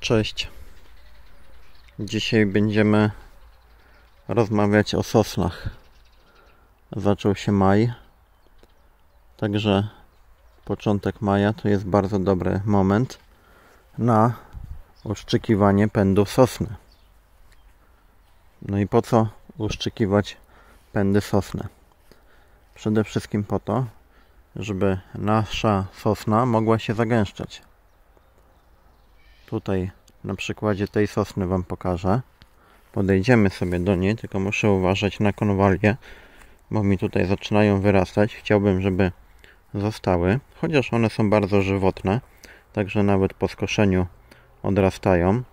Cześć. Dzisiaj będziemy rozmawiać o sosnach. Zaczął się maj, także początek maja to jest bardzo dobry moment na uszczykiwanie pędu sosny. No i po co uszczykiwać pędy sosny? Przede wszystkim po to, żeby nasza sosna mogła się zagęszczać. Tutaj na przykładzie tej sosny Wam pokażę. Podejdziemy sobie do niej, tylko muszę uważać na konwalie, bo mi tutaj zaczynają wyrastać. Chciałbym, żeby zostały, chociaż one są bardzo żywotne, także nawet po skoszeniu odrastają.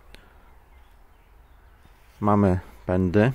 Mamy pędy,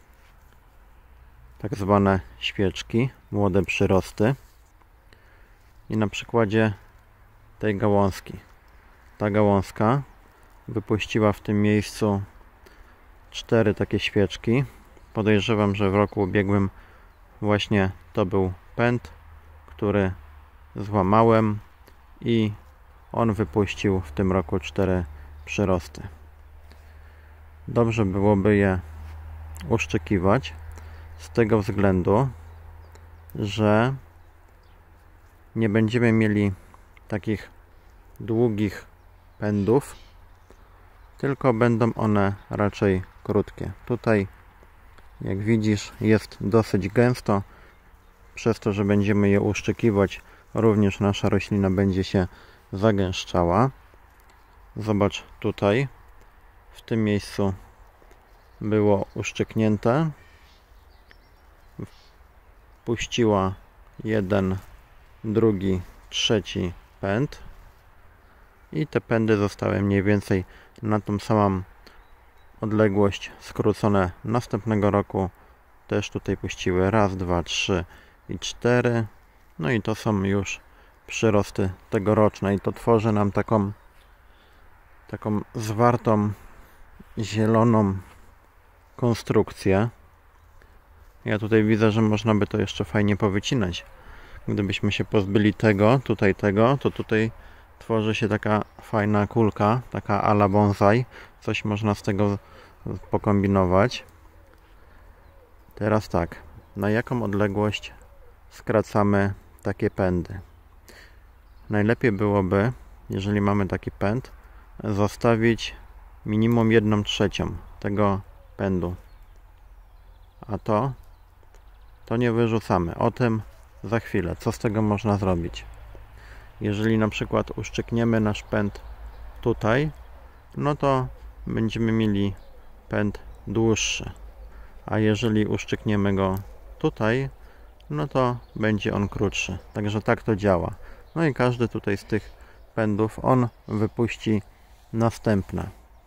tak zwane świeczki, młode przyrosty. I na przykładzie tej gałązki. Ta gałązka wypuściła w tym miejscu 4 takie świeczki. Podejrzewam, że w roku ubiegłym właśnie to był pęd, który złamałem i on wypuścił w tym roku 4 przyrosty. Dobrze byłoby je uszczykiwać z tego względu, że nie będziemy mieli takich długich pędów, tylko będą one raczej krótkie. Tutaj, jak widzisz, jest dosyć gęsto. Przez to, że będziemy je uszczykiwać, również nasza roślina będzie się zagęszczała. Zobacz tutaj, w tym miejscu było uszczyknięte. Puściła jeden, drugi, trzeci pęd. I te pędy zostały mniej więcej na tą samą odległość skrócone. Następnego roku też tutaj puściły 1, 2, 3 i 4. No i to są już przyrosty tegoroczne i to tworzy nam taką zwartą, zieloną konstrukcję. Ja tutaj widzę, że można by to jeszcze fajnie powycinać. Gdybyśmy się pozbyli tego, to tutaj tworzy się taka fajna kulka, taka a la bonsai. Coś można z tego pokombinować. Teraz tak, na jaką odległość skracamy takie pędy? Najlepiej byłoby, jeżeli mamy taki pęd, zostawić minimum 1/3 tego pędu. A to nie wyrzucamy. O tym za chwilę. Co z tego można zrobić? Jeżeli na przykład uszczykniemy nasz pęd tutaj, no to będziemy mieli pęd dłuższy. A jeżeli uszczykniemy go tutaj, no to będzie on krótszy. Także tak to działa. No i każdy tutaj z tych pędów, on wypuści następne.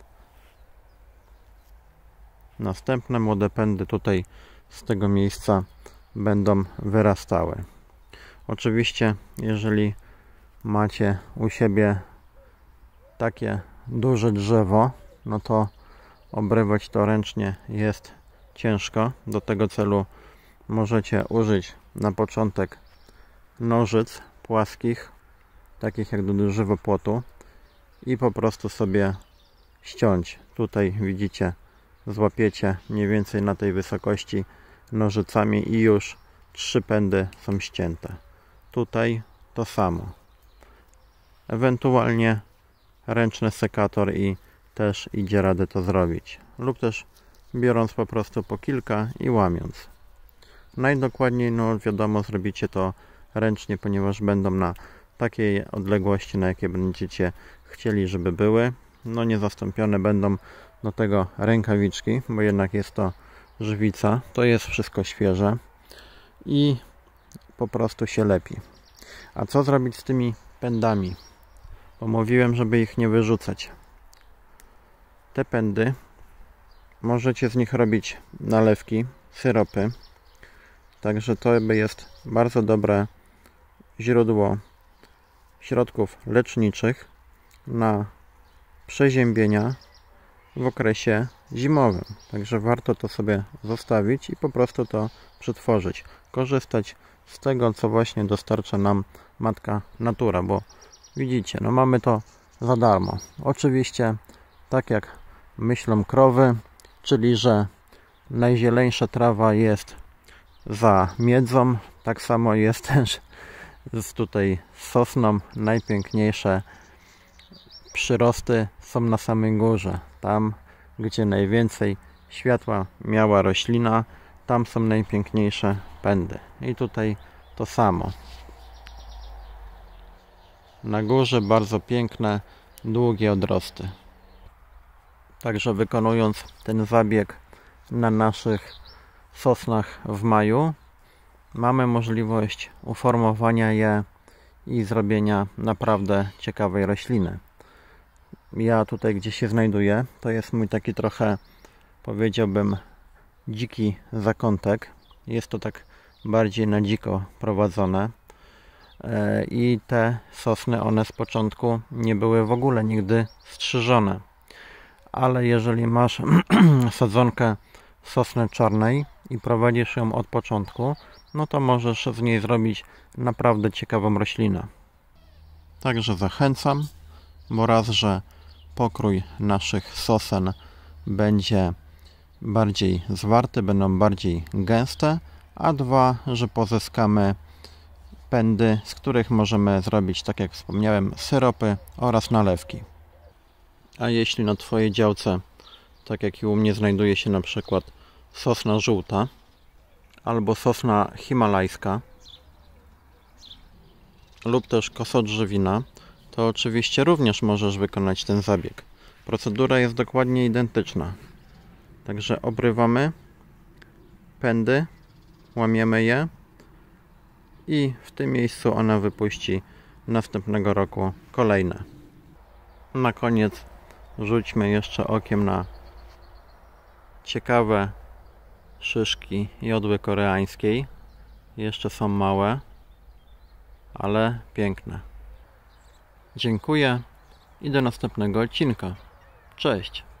Następne młode pędy tutaj z tego miejsca będą wyrastały. Oczywiście, jeżeli macie u siebie takie duże drzewo, no to obrywać to ręcznie jest ciężko. Do tego celu możecie użyć na początek nożyc płaskich, takich jak do żywopłotu, i po prostu sobie ściąć. Tutaj widzicie, złapiecie mniej więcej na tej wysokości nożycami i już 3 pędy są ścięte. Tutaj to samo. Ewentualnie ręczny sekator i też idzie radę to zrobić. Lub też biorąc po prostu po kilka i łamiąc. Najdokładniej, no wiadomo, zrobicie to ręcznie, ponieważ będą na takiej odległości, na jakie będziecie chcieli, żeby były. No niezastąpione będą do tego rękawiczki, bo jednak jest to żywica. To jest wszystko świeże i po prostu się lepi. A co zrobić z tymi pędami? Bo mówiłem, żeby ich nie wyrzucać. Te pędy możecie z nich robić nalewki, syropy. Także to jest bardzo dobre źródło środków leczniczych na przeziębienia w okresie zimowym. Także warto to sobie zostawić i po prostu to przetworzyć. Korzystać z tego, co właśnie dostarcza nam matka natura, bo widzicie, no mamy to za darmo. Oczywiście tak jak myślą krowy, czyli że najzieleńsza trawa jest za miedzą, tak samo jest też tutaj z sosną. Najpiękniejsze przyrosty są na samej górze, tam gdzie najwięcej światła miała roślina, tam są najpiękniejsze pędy. I tutaj to samo. Na górze bardzo piękne, długie odrosty. Także wykonując ten zabieg na naszych sosnach w maju, mamy możliwość uformowania je i zrobienia naprawdę ciekawej rośliny. Ja tutaj, gdzie się znajduję, to jest mój taki trochę, powiedziałbym, dziki zakątek. Jest to tak bardziej na dziko prowadzone. I te sosny, one z początku nie były w ogóle nigdy strzyżone. Ale jeżeli masz sadzonkę sosny czarnej i prowadzisz ją od początku, no to możesz z niej zrobić naprawdę ciekawą roślinę. Także zachęcam, bo raz, że pokrój naszych sosen będzie bardziej zwarty, będą bardziej gęste, a dwa, że pozyskamy pędy, z których możemy zrobić, tak jak wspomniałem, syropy oraz nalewki. A jeśli na Twojej działce, tak jak i u mnie, znajduje się na przykład sosna żółta albo sosna himalajska lub też kosodrzewina, to oczywiście również możesz wykonać ten zabieg. Procedura jest dokładnie identyczna. Także obrywamy pędy, łamiemy je i w tym miejscu ona wypuści następnego roku kolejne. Na koniec rzućmy jeszcze okiem na ciekawe szyszki jodły koreańskiej. Jeszcze są małe, ale piękne. Dziękuję i do następnego odcinka. Cześć!